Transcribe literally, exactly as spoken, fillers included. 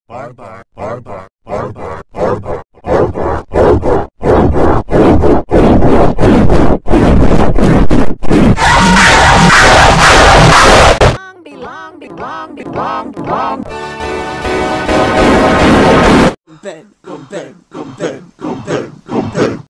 Barbar, barbar, barbar, barbar, barbar, barbar. Belong, belong, belong, belong. Bed, go bed, go bed.